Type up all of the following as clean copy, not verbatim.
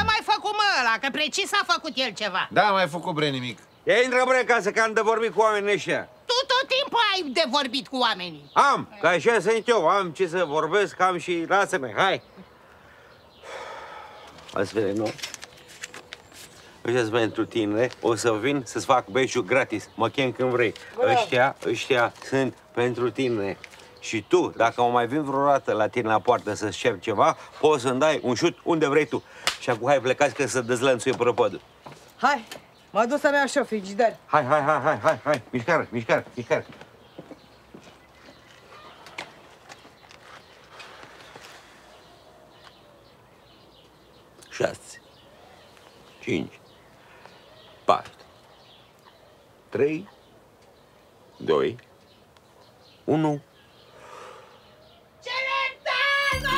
Ce-a mai făcut, mă, ăla? Că precis a făcut el ceva. Da, mai făcut bre nimic. Ia intră, bre, ca să am de vorbit cu oamenii ăștia. Tu tot timpul ai de vorbit cu oamenii. Am, că așa sunt eu, am ce să vorbesc, am și... Lasă-mă, hai! Azi vede, nu? Ăștia-s pentru tine, o să vin să-ți fac beșul gratis, mă chem când vrei. Ăștia sunt pentru tine. Și tu, dacă o mai vin vreodată la tine la poartă să-ți cer ceva, poți să-mi dai un șut unde vrei tu. Și acum hai plecați că să dezlănțuie prăpădul. Hai, mă duc să-mi iau și o frigider. Hai, mișcare. 6, 5, 4, 3, 2, 1. Celentano!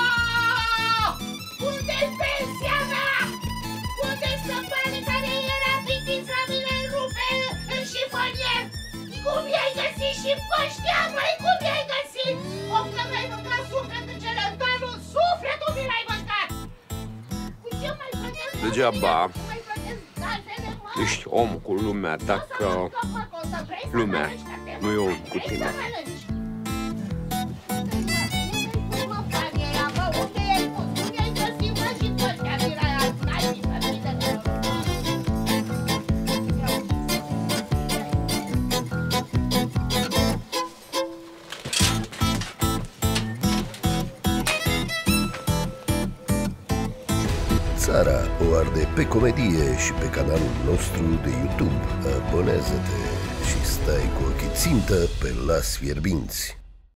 Unde-i pensia mea? Unde-i săpare care era printiți la mine în rufe, în șifonier? Cum i-ai găsit și păștea, măi, cum i-ai găsit? O că mi-ai mâncat sufletul, Celentano, sufletul mi l-ai mâncat! Cu ce mai plătesc? Degeaba ești om cu lumea, dacă lumea nu e om cu tine. Țara o arde pe comedie și pe canalul nostru de YouTube. Abonează-te și stai cu ochii țintă pe Las Fierbinți.